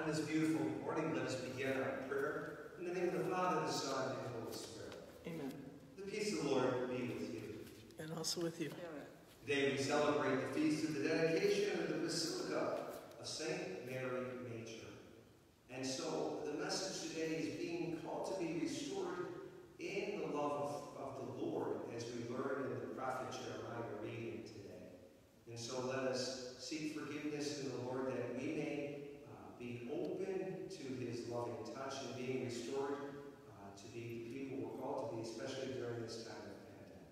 On this beautiful morning, let us begin our prayer in the name of the Father, the Son, and the Holy Spirit. Amen. The peace of the Lord be with you. And also with you. Today we celebrate the feast of the dedication of the Basilica of St. Mary Major. And so the message today is being called to be restored in the love of the Lord, as we learn in the prophet Jeremiah reading today. And so let us seek forgiveness in the Lord that we may be open to his loving touch and being restored to be the people we're called to be, especially during this time of pandemic.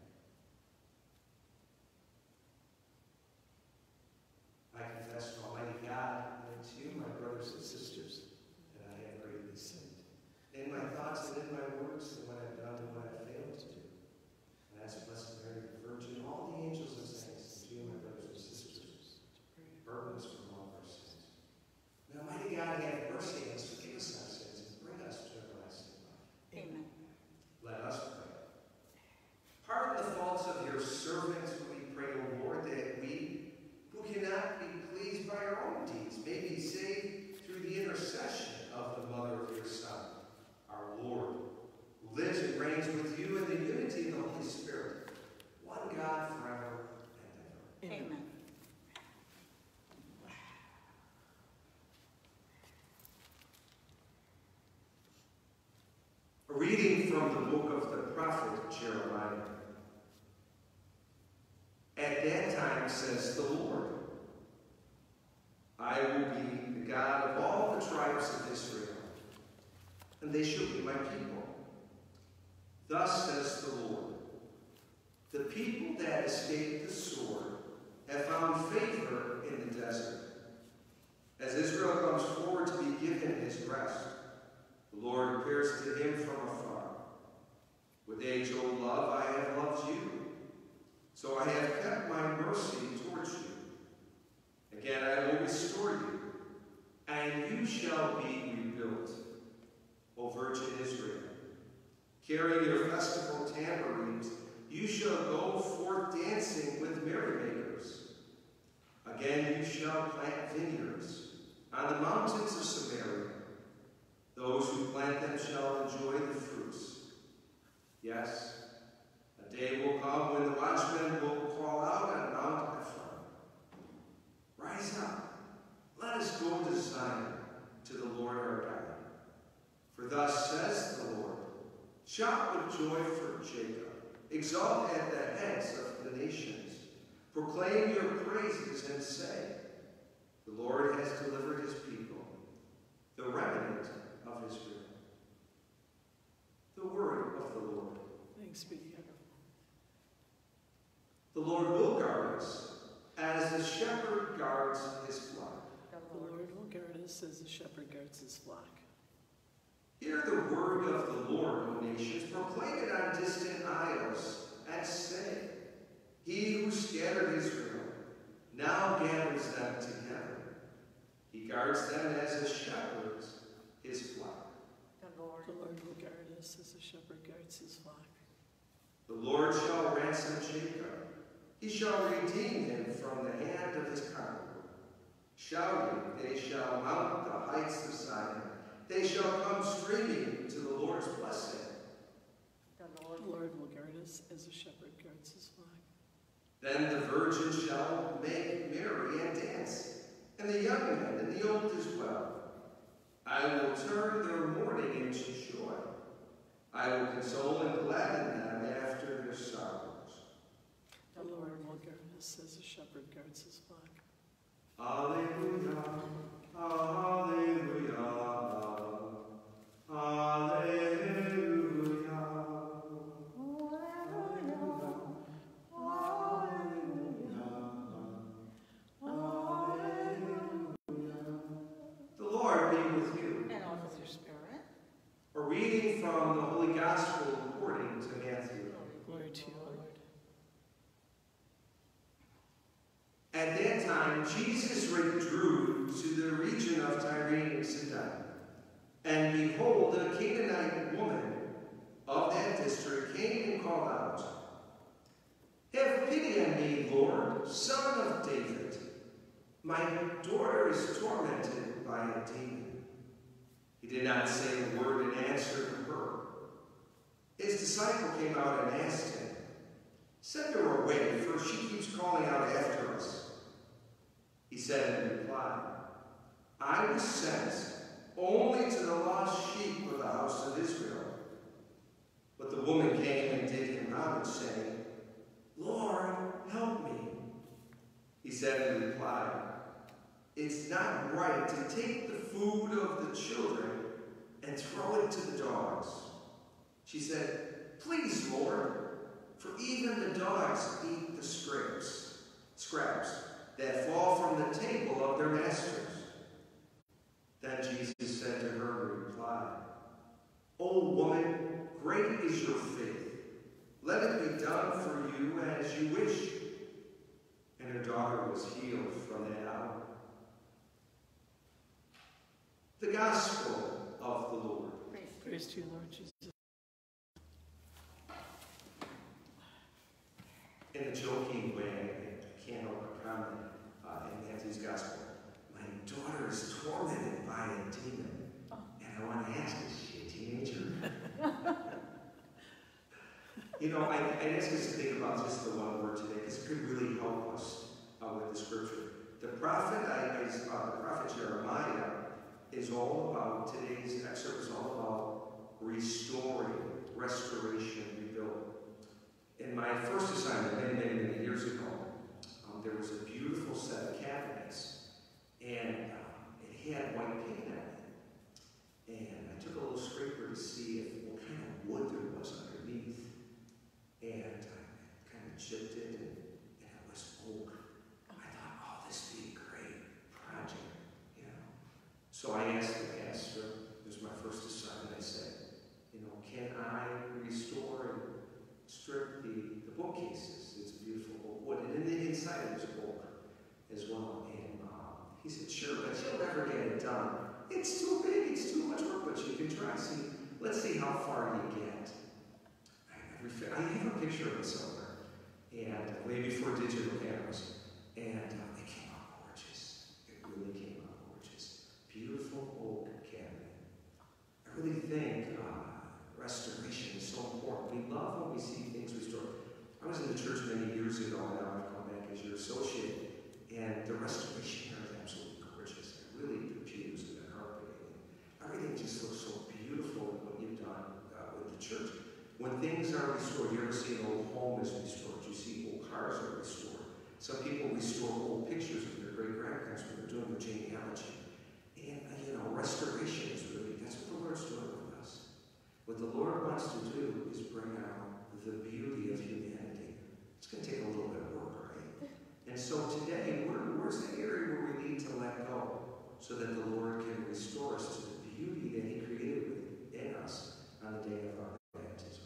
I confess to Almighty God and to you, my brothers and sisters, that I have greatly sinned in my thoughts and in my words, and what I've done and what I've failed to do. And ask Blessed Mary, the Virgin, all the angels and saints, and to you, my brothers and sisters, burden us from all of our sins. May Almighty God have mercy on us, forgive us our sins, and bring us to everlasting life. Amen. Let us pray. Pardon the faults of your servants, we pray, O Lord, that we, who cannot be pleased by our own deeds, may be saved through the intercession of the Mother of your Son, our Lord, who lives and reigns with you in the unity of the Holy Spirit, one God forever and ever. Amen. A reading from the book of the prophet Jeremiah. At that time, says the Lord, I will be the God of all the tribes of Israel, and they shall be my people. Thus says the Lord, the people that escaped the sword have found favor in the desert. As Israel comes forward to be given his rest, the Lord appears to him from afar. With age-old love I have loved you, so I have kept my mercy towards you. Again I will restore you, and you shall be rebuilt, O Virgin Israel. Carrying your festival tambourines, you shall go forth dancing with merrymakers. Again you shall plant vineyards on the mountains of Samaria. Those who plant them shall enjoy the fruits. Yes, a day will come when the watchmen will call out on Mount Ephraim, rise up, let us go to Zion, to the Lord our God. For thus says the Lord, shout with joy for Jacob, exult at the heads of the nations, proclaim your praises and say, the Lord has delivered his people, the remnant of Israel. The word of the Lord. Thanks be to you. The Lord will guard us as the shepherd guards his flock. The Lord will guard us as the shepherd guards his flock. Hear the word of the Lord, O nations. Proclaim it on distant isles, and say, he who scattered Israel now gathers them together. He guards them as a shepherd his flock. The Lord will guard us as the shepherd guards his flock. The Lord shall ransom Jacob. He shall redeem him from the hand of his conqueror. Shouting, they shall mount the heights of Zion. They shall come streaming to the Lord's blessing. The Lord will guard us as the shepherd guards his flock. Then the virgin shall make merry and dance, and the young men and the old as well. I will turn their mourning into joy. I will console and gladden them after their sorrows. The Lord will guard us as the shepherd guards his flock. Alleluia, alleluia, alleluia. The Lord be with you. and all with your spirit. A reading from the Holy Gospel according to Matthew. Glory to you, Lord. At that time, Jesus withdrew to the region of Tyre and Sidon. And behold, a Canaanite woman of that district came and called out, have pity on me, Lord, Son of David. My daughter is tormented by a demon. He did not say a word in answer to her. His disciple came out and asked him, "Send her away, for she keeps calling out after us." He said in reply, "I was sent only to the lost sheep of the house of Israel." But the woman came and did him homage, saying, "Lord, help me." He said in reply, "It's not right to take the food of the children and throw it to the dogs." She said, "Please, Lord, for even the dogs eat the scraps that fall from the table of their masters." Then Jesus said to her in reply, "O woman, great is your faith. Let it be done for you as you wish." And her daughter was healed from that hour. The Gospel of the Lord. Praise to you, Lord Jesus. In a joking way, I can't help but comment in Matthew's Gospel, my daughter is tormented by a demon. And I want to ask, is she a teenager? You know, I'd ask us to think about just the one word today, because it could really help us with the scripture. The prophet Jeremiah is all about, today's excerpt is all about restoring, restoration, rebuild. In my first assignment, many years ago, there was a beautiful set of cabinets, and it had white paint on it. And I took a little scraper to see what kind of wood there was underneath. And I kind of chipped it, and it was oak. I thought, oh, this would be a great project, you know. So I asked the pastor, it was my first assignment, I said, can I restore and strip the bookcases? It's a beautiful oak wood. And in the inside it was oak as well. And he said, "Sure, but you'll never get it done. It's too big, it's too much work, but you can try. Let's see how far you get." I have a picture of it somewhere, and way before digital cameras, and it came out gorgeous. It really came out gorgeous. Beautiful oak cabinet. I really think restoration is so important. We love when we see things restored. I was in the church many years ago, and now I've come back as your associate, and the restoration here is absolutely gorgeous. And really, the pews and the carpeting, everything just looks so beautiful in what you've done with the church. When things are restored, you ever see an old home is restored? You see old cars are restored. Some people restore old pictures of their great-grandparents when they're doing the genealogy. And, restoration is really, that's what the Lord's doing with us. What the Lord wants to do is bring out the beauty of humanity. It's going to take a little bit of work, right? And so today, where's the area where we need to let go so that the Lord can restore us to the beauty that He created within us on the day of our baptism?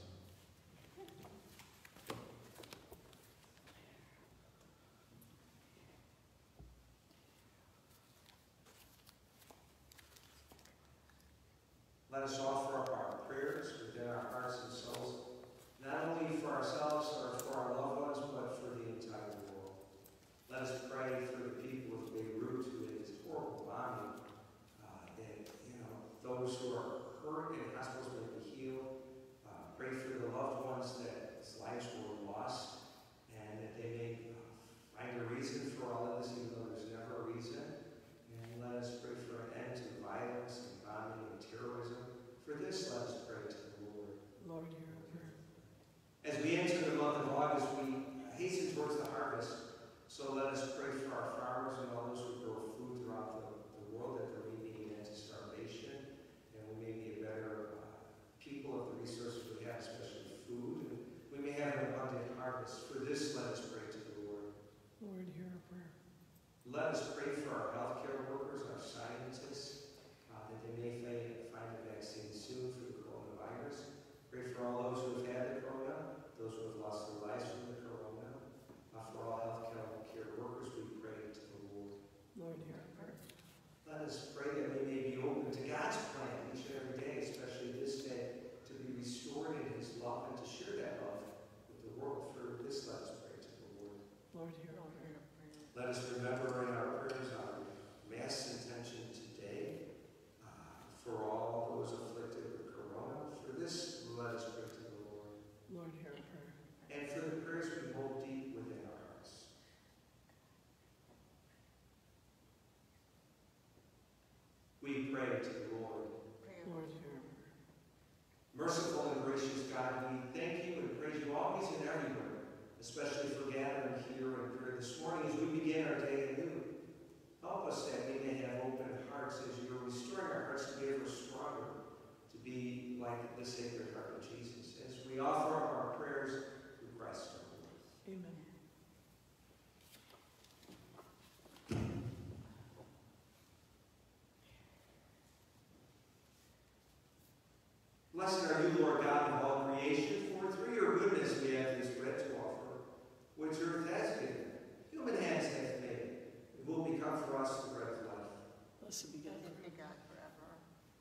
Let us offer up our prayers within our hearts and souls, not only for ourselves or for our loved ones, but for the entire world. Let us pray for the people of Beirut who had this horrible bombing, those who are hurt in hospitals may be healed. Pray for the loved ones whose lives were lost, and that they may find a reason for all of this, even though there's never a reason. And let us pray for an end to violence and bombing and terrorism. For this, let us pray to the Lord. Lord, hear our prayer. As we enter the month of August, we hasten towards the harvest. So let us pray for our farmers and all those who grow food throughout the world, that there may be an end to starvation, and we may be a better people of the resources we have, especially food, and we may have an abundant harvest. For this, let us pray to the Lord. Lord, hear our prayer. Let us pray for our healthcare workers, our scientists, that they may find a vaccine soon for the coronavirus. Pray for all those who have had the corona, those who have lost their lives from the corona. For all healthcare workers, we pray to the Lord. Lord, hear our prayer. Let us pray that we may be open to God's plan each and every day, especially this day, to be restored in His love and to share that love with the world. For this, let us pray to the Lord. Lord, hear our prayer. Let us remember in our prayers our Mass intention today for all pray to the Lord. Lord, hear. Merciful and gracious God, we thank you and praise you always and everywhere, especially for gathering here in prayer this morning as we begin our day anew. Help us that we may have open hearts as you are restoring our hearts to be ever stronger, to be like the Sacred Heart of Jesus, as we offer up our prayers through Christ our Lord. Amen. Blessed are you, Lord God of all creation, for through your goodness we have this bread to offer, which earth has given, human hands have made. It will become for us the bread of life. Blessed be God. Blessed be God forever.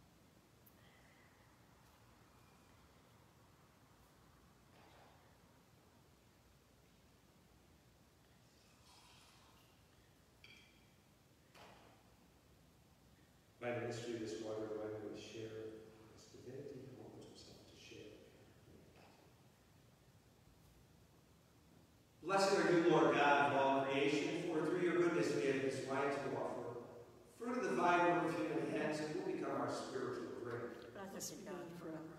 By the mystery of this water, the wine we share His divinity, He opens Himself to share. Blessed are you, Lord God of all creation, for through your goodness we have this wine to offer. Fruit of the vine work of human hands, it will become our spiritual drink. Blessed be God forever.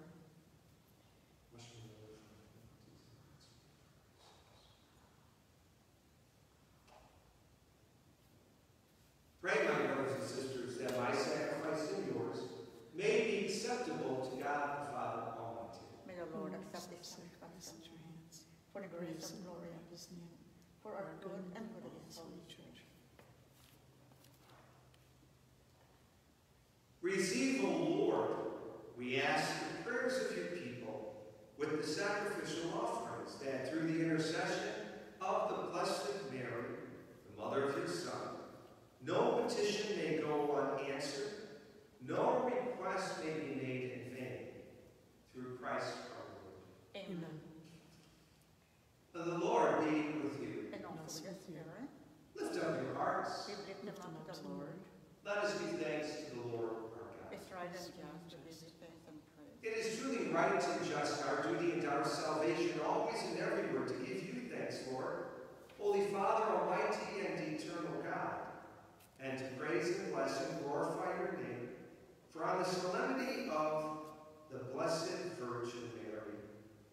Pray, my brothers and sisters, that my sacrifice and yours may be acceptable to God the Father Almighty. May the Lord Lord, accept this sacrifice sacrifice at your hands. for the grace and and glory of his name. for our good and for the His Holy holy church. Receive, O Lord, we ask the prayers of your people with the sacrificial offerings, that through the intercession of the Blessed Mary, the Mother of your Son, no petition may go unanswered, no request may be made in vain. Through Christ our Lord. Amen. The Lord be with you. And also with your spirit. Lift up your hearts. We lift them up to the Lord. Let us give thanks to the Lord our God. It's right and just to give thanks and praise. It is truly right and just, our duty and our salvation, always and everywhere, to give you thanks, Lord, Holy Father, Almighty and eternal God, and to praise and bless and glorify your name, for on the solemnity of the Blessed Virgin Mary,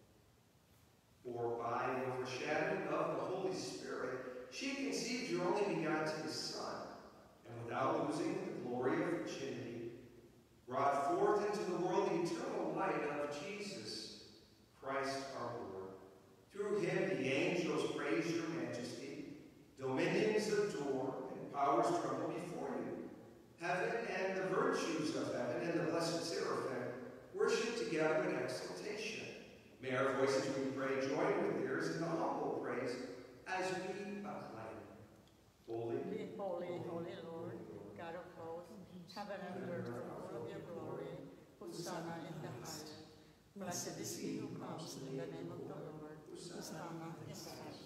for by the overshadowing of the Holy Spirit, she conceived your only begotten Son, and without losing the glory of virginity, brought forth into the world the eternal light of Jesus, Christ our Lord. Through him the angels praise your majesty, dominions adore, and powers tremble before you. Heaven and the virtues of heaven and the blessed seraphim worship together in exaltation. May our voices, we pray, join with theirs in the humble praise as we acclaim. Holy, Holy, holy Lord, God of hosts, heaven and earth are full of your glory. Hosanna in the highest. Blessed is he who comes in the name of the Lord. Hosanna in the highest.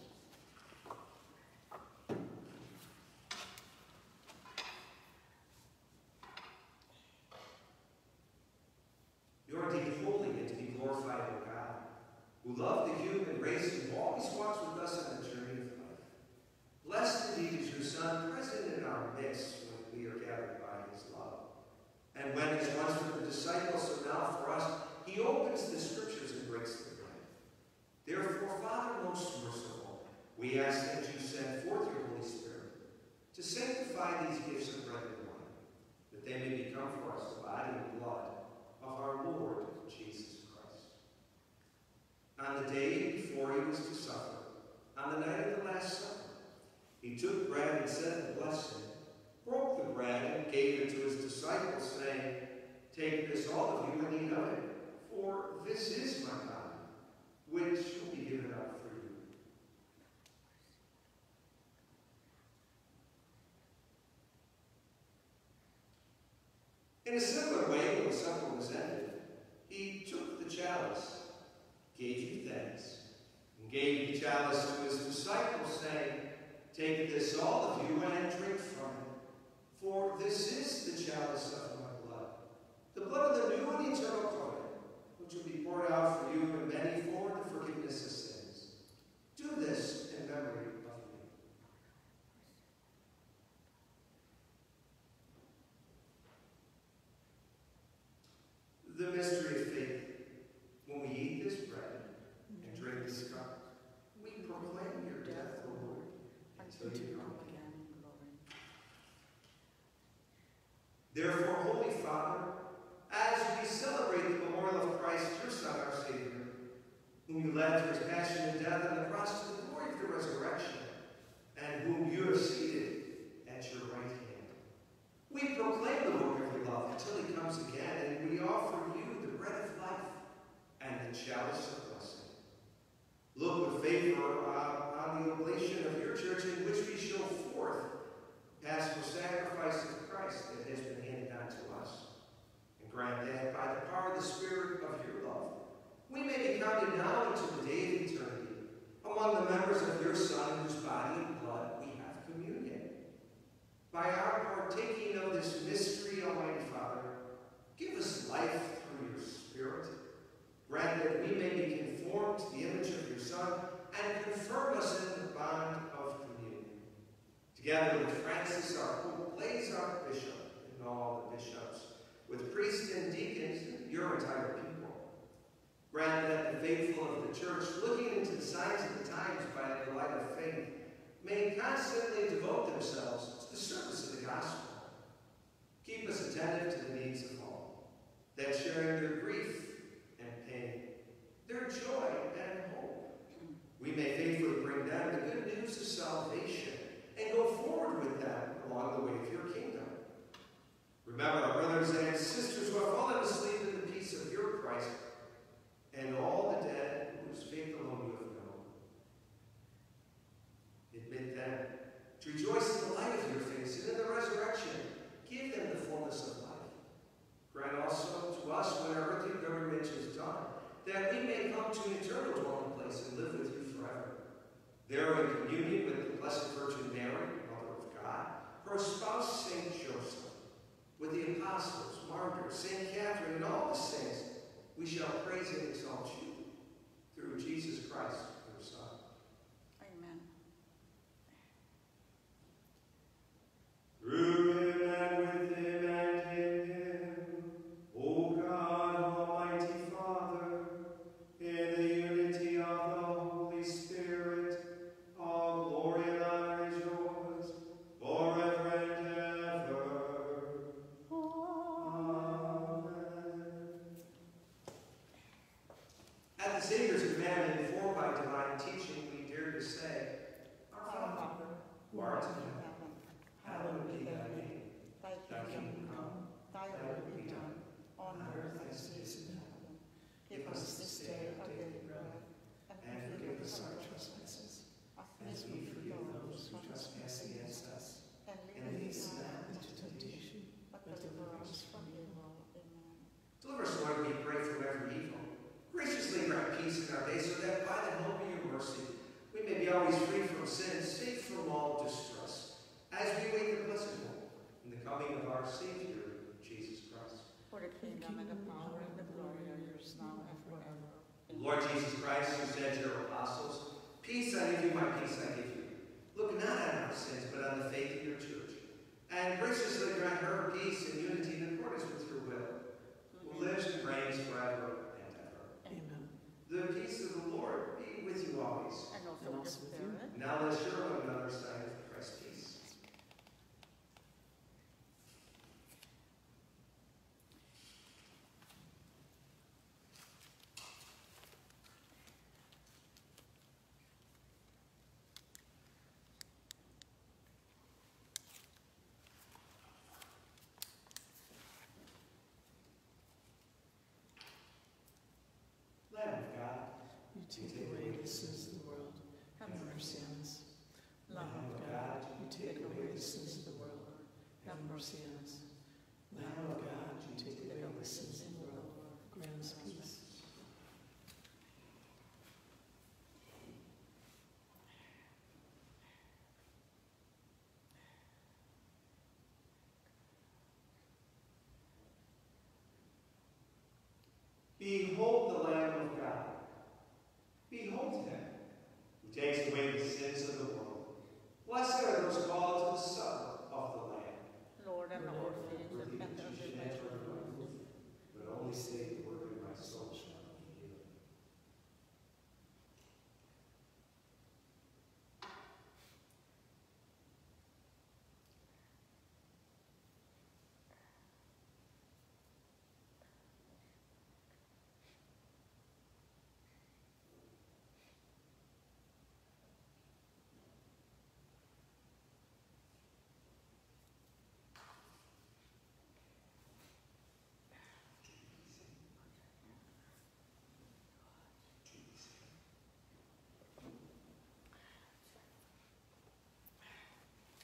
you are indeed holy and to be glorified, O God, who loved the human race and who always walks with us on the journey of life. Blessed indeed is your Son, present in our midst when we are gathered by his love. And when, as once for the disciples, so now for us, he opens the scriptures and breaks the bread. Therefore, Father most merciful, we ask that you send forth your Holy Spirit to sanctify these gifts of bread and wine, that they may become for us the body and blood of our Lord Jesus Christ. On the day before he was to suffer, on the night of the Last Supper, he took bread and said the blessing, broke the bread and gave it to his disciples, saying, "Take this, all of you, and eat of it, for this is my body, which will be given up for you." In a similar way, when the supper was ended, he took the chalice, gave you thanks, and gave the chalice to his disciples, saying, "Take this, all of you, and drink from it, for this is the chalice of my blood, the blood of the new and eternal covenant, which will be poured out for you and many for the forgiveness of sins. Do this in memory of me." Therefore, Holy Father, as we celebrate the memorial of Christ, your Son, our Savior, whom you led through his passion and death on the cross to the glory of the resurrection, and whom you have seated at your right hand, we proclaim the work of your love until he comes again, and we offer you the bread of life and the chalice of blessing. Look with favor on the oblation of your church, in which we show forth paschal sacrifice of Christ that has been handed down to us. And grant that by the power of the Spirit of your love, we may be counted now into the day of eternity among the members of your Son, whose body and blood we have communion. By our partaking of this mystery, Almighty Father, give us life through your Spirit. Grant that we may be conformed to the image of your Son, and confirm us in the bond of communion. Together with Francis, our Pope, Blaise, our Bishop, and all the bishops, with priests and deacons, and your entire people. Grant that the faithful of the Church, looking into the signs of the times by the light of faith, may constantly devote themselves to the service of the gospel. Keep us attentive to the needs of all, that sharing their grief and pain, their joy and hope, we may faithfully bring them the good news of salvation and go forward with them along the way of your kingdom. Remember our brothers and sisters who have fallen asleep in the peace of your Christ, and all the dead whose faith alone you have known. Admit them to rejoice in the light of your face, and in the resurrection give them the fullness of life. Grant also to us, when our earthly pilgrimage is done, that we may come to an eternal dwelling place and live with you forever. There in communion with the Blessed Virgin Mary, Mother of God, her spouse Saint Joseph, with the apostles, martyrs, Saint Catherine, and all the saints, we shall praise and exalt you through Jesus Christ, your Son. Amen. Through him and with him and in him, O God, Almighty Father, in the unity of the Holy Spirit, all glory and honor is yours, forever and ever. Amen. At the Savior's command, informed by divine teaching, we dare to say, Our Father, who art in heaven, hallowed be thy name. Thy kingdom come, thy will be done, on earth as it is in heaven. Give us this day our daily bread, and forgive us our trespasses, as we forgive those who trespass against us. And lead us not into temptation, but deliver us from evil. Amen. Deliver us, Lord, we pray, from every evil. Graciously grant peace in our days, so that by the help of your mercy we may be always free from sin, safe from all distress, as we wait the blessed hope in the coming of our Savior, Jesus Christ. For the kingdom and the power and the glory are yours now and forever. Amen. Lord Jesus Christ, who said to your apostles, Peace I give you, my peace I give you. Look not on our sins, but on the faith of your church, and graciously grant her peace and unity in accordance with your will, who lives and reigns forever and ever. Amen. The peace of the Lord be with you always. And also with your spirit. Now let's share one another's sign of Christ's peace. Lamb of God, You take away the sins of the world. Have Have mercy. mercy on us. Lamb Lamb of God, you take away the sins of the world. Have mercy on us. Lamb of God, you take away the sins of the world. Grant us peace. Behold the Lamb of God. Behold him, who takes away the sins of the world. Blessed are those called to the supper of the Lamb. Lord, and our faith Worthy and that you should enter into my roof, but only say the word, and my soul shall be healed.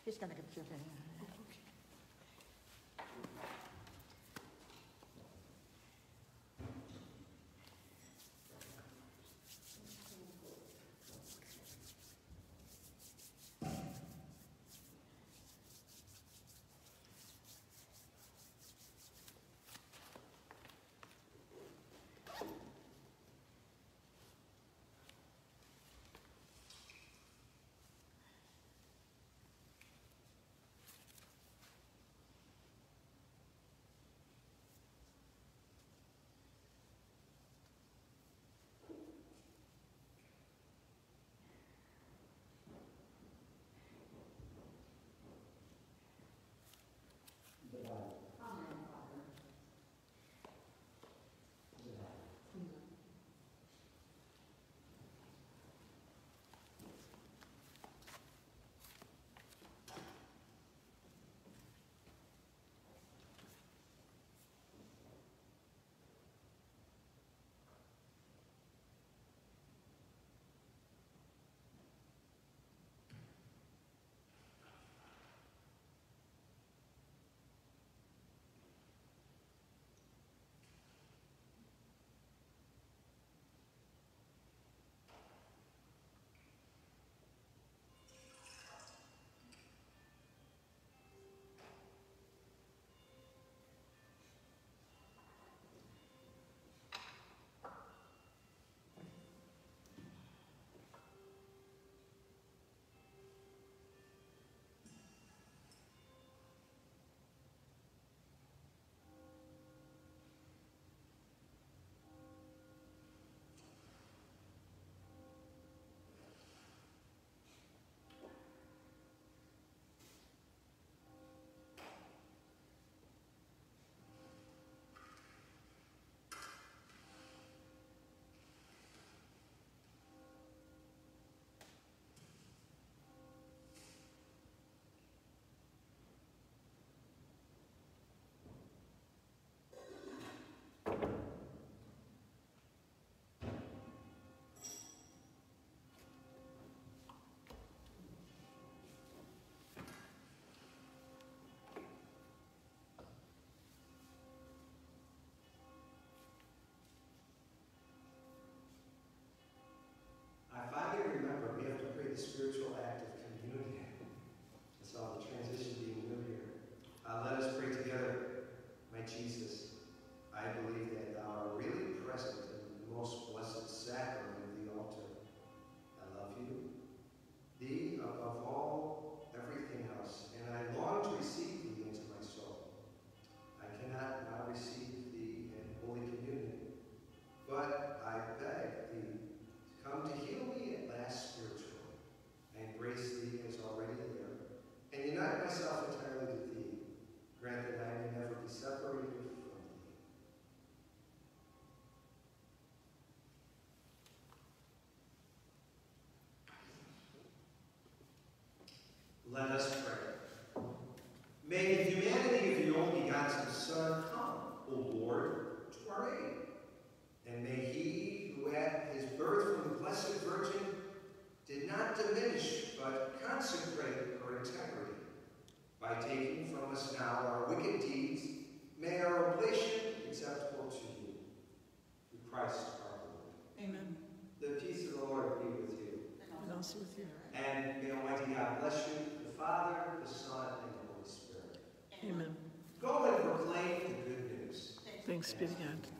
He's going to give you the hand. I finally remember we have to pray the spiritual act of communion. I saw the transition being new here. Let us pray together. My Jesus, I believe that thou art really present in the most blessed sacrament of the altar. I love you, thee above all everything else, and I long to receive thee into my soul. I cannot now receive thee in Holy Communion, but I beg thee to come to heal me at last spiritually. I embrace thee as already there, and unite myself entirely to thee. Grant that I may never be separated from thee. Let us pray. May the humanity of the only begotten Son come, O Lord, to our aid. And may he who at his birth from the Blessed Virgin did not diminish but consecrate her integrity, by taking from us now our wicked deeds, may our oblation be acceptable to you. Through Christ our Lord. Amen. The peace of the Lord be with you. And also with you. And may Almighty God bless you, the Father, the Son, and the Holy Spirit. Amen. Go and proclaim the good news. Thanks be to God.